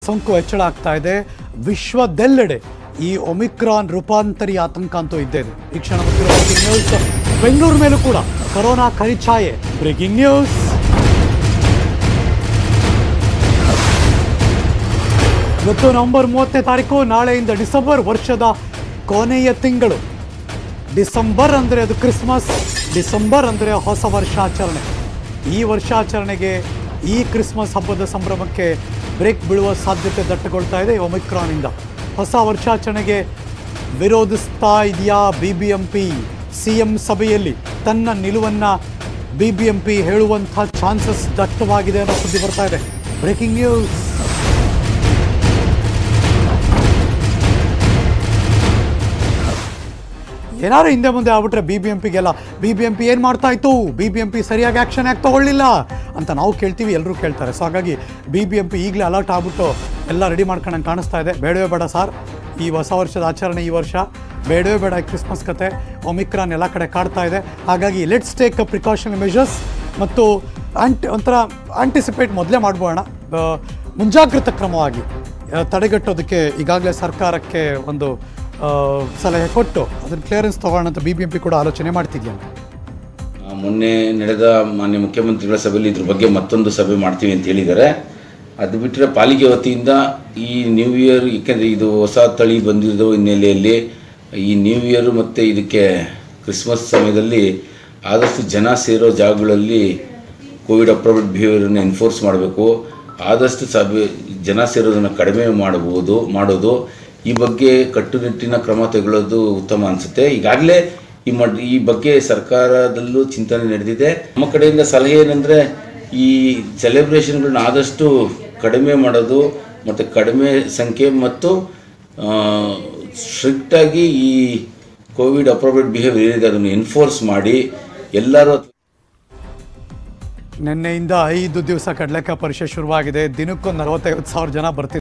ಸೋಂಕು ಹೆಚ್ಚಳ ಆಗ್ತಾ ಇದೆ. ವಿಶ್ವದೆಲ್ಲೆಡೆ ಈ ಒಮಿಕ್ರಾನ್ ರೂಪಾಂತರಿ ಆತಂಕ ಅಂತೂ ಇದ್ದೇ ಇದೆ. ಈ ಕ್ಷಣ ಬ್ರೇಕಿಂಗ್ ನ್ಯೂಸ್. ಬೆಂಗಳೂರು ಮೇಲೂ ಕೂಡ ಕೊರೋನಾ ಕರಿಛಾಯೆ. Breaking news. ಇವತ್ತು ನವೆಂಬರ್ 30ನೇ ತಾರೀಕು, ನಾಳೆಯಿಂದ ಡಿಸೆಂಬರ್, ವರ್ಷದ ಕೊನೆಯ ತಿಂಗಳು. ಡಿಸೆಂಬರ್ ಅಂದರೆ ಅದು ಕ್ರಿಸ್ಮಸ್, ಡಿಸೆಂಬರ್ ಅಂದರೆ ಹೊಸ ವರ್ಷಾಚರಣೆ. ಈ ವರ್ಷಾಚರಣೆಗೆ, ಈ ಕ್ರಿಸ್ಮಸ್ ಹಬ್ಬದ ಸಂಭ್ರಮಕ್ಕೆ ಬ್ರೇಕ್ ಬೀಳುವ ಸಾಧ್ಯತೆ ದಟ್ಟಗೊಳ್ತಾ ಇದೆ ಒಮಿಕ್ರಾನಿಂದ. ಹೊಸ ವರ್ಷಾಚರಣೆಗೆ ವಿರೋಧಿಸ್ತಾ ಇದೆಯಾ BBMP? CM ಸಭೆಯಲ್ಲಿ ತನ್ನ ನಿಲುವನ್ನು BBMP ಹೇಳುವಂಥ ಚಾನ್ಸಸ್ ದಟ್ಟವಾಗಿದೆ ಅನ್ನೋ ಸುದ್ದಿ ಬರ್ತಾ ಇದೆ. Breaking news. ಏನಾದ್ರು ಹಿಂದೆ ಮುಂದೆ ಆಗ್ಬಿಟ್ರೆ BBMPಗೆಲ್ಲ BBMP ಏನು ಮಾಡ್ತಾ ಇತ್ತು, BBMP ಸರಿಯಾಗಿ ಆ್ಯಕ್ಷನ್ ಯಾಕೆ ತೊಗೊಳ್ಳಿಲ್ಲ ಅಂತ ನಾವು ಕೇಳ್ತೀವಿ, ಎಲ್ಲರೂ ಕೇಳ್ತಾರೆ. ಸೊ ಹಾಗಾಗಿ BBMP ಈಗಲೇ ಅಲರ್ಟ್ ಆಗ್ಬಿಟ್ಟು ಎಲ್ಲ ರೆಡಿ ಮಾಡ್ಕೊಂಡಂಗೆ ಕಾಣಿಸ್ತಾ ಇದೆ. ಬೇಡವೇ ಬೇಡ ಸರ್ ಈ ಹೊಸ ವರ್ಷದ ಆಚರಣೆ, ಈ ವರ್ಷ ಬೇಡವೇ ಬೇಡ ಕ್ರಿಸ್ಮಸ್ ಕತೆ. ಒಮಿಕ್ರಾನ್ ಎಲ್ಲ ಕಡೆ ಕಾಡ್ತಾ ಇದೆ. ಹಾಗಾಗಿ ಲೆಟ್ಸ್ ಟೇಕ್ ಪ್ರಿಕಾಷನರಿ ಮೆಷರ್ಸ್ ಮತ್ತು ಒಂಥರ ಆಂಟಿಸಿಪೇಟ್ ಮೊದಲೇ ಮಾಡ್ಬೋಣ, ಮುಂಜಾಗ್ರತಾ ಕ್ರಮವಾಗಿ ತಡೆಗಟ್ಟೋದಕ್ಕೆ ಈಗಾಗಲೇ ಸರ್ಕಾರಕ್ಕೆ ಒಂದು ಸಲಹೆ ಕೊಟ್ಟು ಅದನ್ನು ಕ್ಲಿಯರೆನ್ಸ್ ತೊಗೊಳ್ಳೋಣ ಅಂತ BBMP ಕೂಡ ಆಲೋಚನೆ ಮಾಡ್ತಿದ್ಯಂತೆ. ಮೊನ್ನೆ ನಡೆದ ಮಾನ್ಯ ಮುಖ್ಯಮಂತ್ರಿಗಳ ಸಭೆಯಲ್ಲಿ ಇದ್ರ ಬಗ್ಗೆ ಮತ್ತೊಂದು ಸಭೆ ಮಾಡ್ತೀವಿ ಅಂತ ಹೇಳಿದ್ದಾರೆ. ಅದು ಬಿಟ್ಟರೆ ಪಾಲಿಕೆ ವತಿಯಿಂದ ಈ ನ್ಯೂ ಇಯರ್, ಏಕೆಂದರೆ ಇದು ಹೊಸ ತಳಿ ಬಂದಿರೋ ಹಿನ್ನೆಲೆಯಲ್ಲಿ ಈ ನ್ಯೂ ಇಯರ್ ಮತ್ತು ಇದಕ್ಕೆ ಕ್ರಿಸ್ಮಸ್ ಸಮಯದಲ್ಲಿ ಆದಷ್ಟು ಜನ ಸೇರೋ ಜಾಗಗಳಲ್ಲಿ ಕೋವಿಡ್ ಅಪ್ರೋಪ್ರಿಯೇಟ್ ಬಿಹೇವಿಯರನ್ನು ಎನ್ಫೋರ್ಸ್ ಮಾಡಬೇಕು. ಆದಷ್ಟು ಜನ ಸೇರೋದನ್ನು ಕಡಿಮೆ ಮಾಡೋದು ಈ ಬಗ್ಗೆ ಕಟ್ಟುನಿಟ್ಟಿನ ಕ್ರಮ ತೆಗೊಳ್ಳೋದು ಉತ್ತಮ ಅನಿಸುತ್ತೆ. ಈಗಾಗಲೇ ಈ ಬಗ್ಗೆ ಸರ್ಕಾರದಲ್ಲೂ ಚಿಂತನೆ ನಡೆದಿದೆ. ನಮ್ಮ ಕಡೆಯಿಂದ ಸಲಹೆ ಏನಂದರೆ ಈ ಸೆಲೆಬ್ರೇಷನ್ಗಳನ್ನ ಆದಷ್ಟು ಕಡಿಮೆ ಮಾಡೋದು ಮತ್ತು ಕಡಿಮೆ ಸಂಖ್ಯೆ ಮತ್ತು ಸ್ಟ್ರಿಕ್ಟಾಗಿ ಈ ಕೋವಿಡ್ ಅಪ್ರೋಪ್ರಿಯೇಟ್ ಬಿಹೇವಿಯರ್ ಏನಿದೆ ಅದನ್ನು ಎನ್ಫೋರ್ಸ್ ಮಾಡಿ ಎಲ್ಲರೂ. ನಿನ್ನೆಯಿಂದ 5 ದಿವಸ ಕಡಲೆಕಾಯಿ ಪರಿಷೆ ಶುರುವಾಗಿದೆ. ದಿನಕ್ಕೊಂದು 40,000 ಜನ ಬರ್ತಿದ್ದಾರೆ.